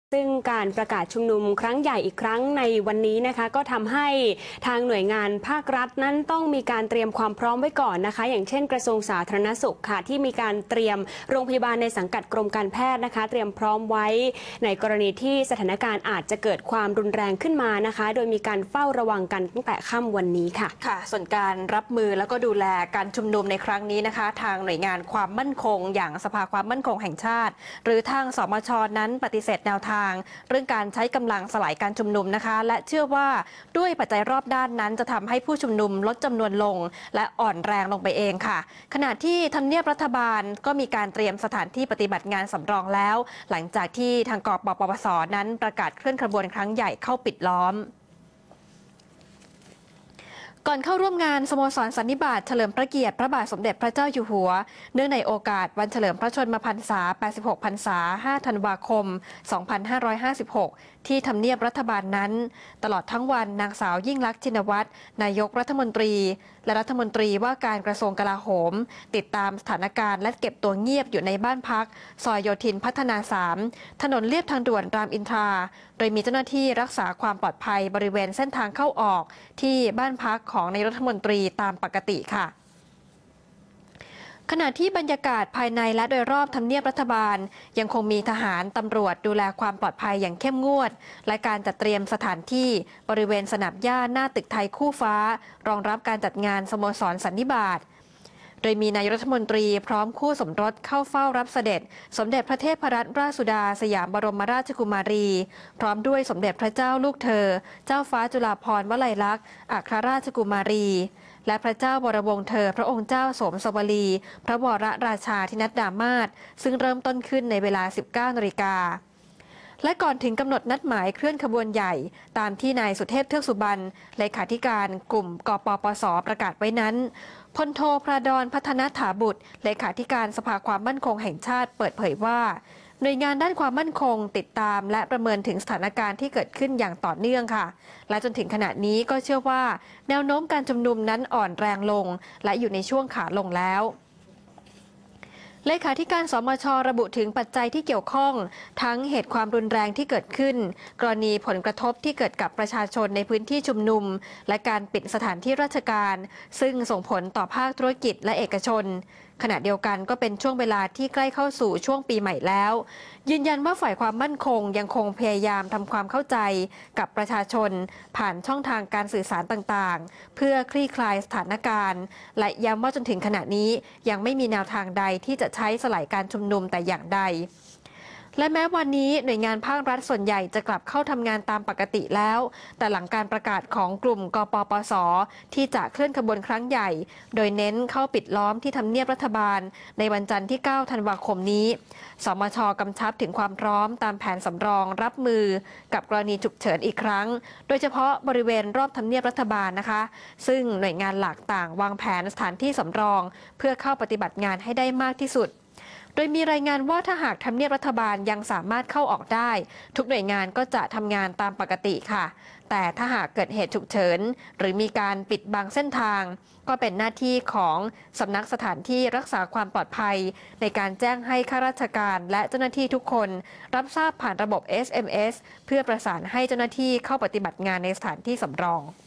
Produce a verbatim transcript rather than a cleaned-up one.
ซึ่งการประกาศชุมนุมครั้งใหญ่อีกครั้งในวันนี้นะคะก็ทำให้ทางหน่วยงานภาครัฐนั้นต้องมีการเตรียมความพร้อมไว้ก่อนนะคะอย่างเช่นกระทรวงสาธารณสุขค่ะที่มีการเตรียมโรงพยาบาลในสังกัดกรมการแพทย์นะคะเตรียมพร้อมไว้ในกรณีที่สถานการณ์อาจจะเกิดความรุนแรงขึ้นมานะคะโดยมีการเฝ้าระวังกันตั้งแต่ค่ำวันนี้ค่ะค่ะส่วนการรับมือแล้วก็ดูแลการชุมนุมในครั้งนี้นะคะทางหน่วยงานความมั่นคงอย่างสภาความมั่นคงแห่งชาติหรือทางสมช.นั้นปฏิเสธแนวทางเรื่องการใช้กำลังสลายการชุมนุมนะคะและเชื่อว่าด้วยปัจจัยรอบด้านนั้นจะทำให้ผู้ชุมนุมลดจำนวนลงและอ่อนแรงลงไปเองค่ะขณะที่ทำเนียบรัฐบาลก็มีการเตรียมสถานที่ปฏิบัติงานสำรองแล้วหลังจากที่ทางกปปส.นั้นประกาศเคลื่อนขบวนครั้งใหญ่เข้าปิดล้อมก่อนเข้าร่วมงานสโมสรสันนิบาตเฉลิมพระเกียรติพระบาทสมเด็จพระเจ้าอยู่หัวเนื่องในโอกาสวันเฉลิมพระชนมพรรษา แปดสิบหก พรรษา ห้า ธันวาคม สองพันห้าร้อยห้าสิบหก ที่ทำเนียบรัฐบาลนั้นตลอดทั้งวันนางสาวยิ่งลักษณ์ชินวัตรนายกรัฐมนตรีและรัฐมนตรีว่าการกระทรวงกลาโหมติดตามสถานการณ์และเก็บตัวเงียบอยู่ในบ้านพักซอยโยธินพัฒนา สาม ถนนเลียบทางด่วนรามอินทราโดยมีเจ้าหน้าที่รักษาความปลอดภัยบริเวณเส้นทางเข้าออกที่บ้านพักของนายกรัฐมนตรีตามปกติค่ะขณะที่บรรยากาศภายในและโดยรอบทำเนียบรัฐบาลยังคงมีทหารตำรวจดูแลความปลอดภัยอย่างเข้มงวดและการจัดเตรียมสถานที่บริเวณสนามหญ้าหน้าตึกไทยคู่ฟ้ารองรับการจัดงานสโมสรสันนิบาตโดยมีนายกรัฐมนตรีพร้อมคู่สมรสเข้าเฝ้ารับเสด็จสมเด็จพระเทพรัตนราชสุดาสยามบรมราชกุมารีพร้อมด้วยสมเด็จพระเจ้าลูกเธอเจ้าฟ้าจุฬาภรณ์วลัยลักษณ์อัครราชกุมารีและพระเจ้าบรวงศ์เธอพระองค์เจ้าสมสวลีพระวรราชาธินัดดามาศซึ่งเริ่มต้นขึ้นในเวลา สิบเก้า นาฬิกาและก่อนถึงกำหนดนัดหมายเคลื่อนขบวนใหญ่ตามที่นายสุเทพเทือกสุบรรณเลขาธิการกลุ่มกปปส.ประกาศไว้นั้นพลโทพระดอนพัฒนถาบุตรเลขาธิการสภาความมั่นคงแห่งชาติเปิดเผยว่าหน่วยงานด้านความมั่นคงติดตามและประเมินถึงสถานการณ์ที่เกิดขึ้นอย่างต่อเนื่องค่ะและจนถึงขณะนี้ก็เชื่อว่าแนวโน้มการชุมนุมนั้นอ่อนแรงลงและอยู่ในช่วงขาลงแล้วเลขาธิการสมช.ระบุถึงปัจจัยที่เกี่ยวข้องทั้งเหตุความรุนแรงที่เกิดขึ้นกรณีผลกระทบที่เกิดกับประชาชนในพื้นที่ชุมนุมและการปิดสถานที่ราชการซึ่งส่งผลต่อภาคธุรกิจและเอกชนขณะเดียวกันก็เป็นช่วงเวลาที่ใกล้เข้าสู่ช่วงปีใหม่แล้วยืนยันว่าฝ่ายความมั่นคงยังคงพยายามทำความเข้าใจกับประชาชนผ่านช่องทางการสื่อสารต่างๆเพื่อคลี่คลายสถานการณ์และย้ำว่าจนถึงขณะนี้ยังไม่มีแนวทางใดที่จะใช้สลายการชุมนุมแต่อย่างใดและแม้วันนี้หน่วยงานภาครัฐส่วนใหญ่จะกลับเข้าทำงานตามปกติแล้วแต่หลังการประกาศของกลุ่มกปปส.ที่จะเคลื่อนขบวนครั้งใหญ่โดยเน้นเข้าปิดล้อมที่ทำเนียบรัฐบาลในวันจันทร์ที่ เก้า ธันวาคมนี้สมช.กำชับถึงความพร้อมตามแผนสำรองรับมือกับกรณีฉุกเฉินอีกครั้งโดยเฉพาะบริเวณรอบทำเนียบรัฐบาลนะคะซึ่งหน่วยงานหลักต่างวางแผนสถานที่สำรองเพื่อเข้าปฏิบัติงานให้ได้มากที่สุดโดยมีรายงานว่าถ้าหากทำเนียบรัฐบาลยังสามารถเข้าออกได้ทุกหน่วยงานก็จะทำงานตามปกติค่ะแต่ถ้าหากเกิดเหตุฉุกเฉินหรือมีการปิดบังเส้นทางก็เป็นหน้าที่ของสำนักสถานที่รักษาความปลอดภัยในการแจ้งให้ข้าราชการและเจ้าหน้าที่ทุกคนรับทราบผ่านระบบ เอส เอ็ม เอส เพื่อประสานให้เจ้าหน้าที่เข้าปฏิบัติงานในสถานที่สำรอง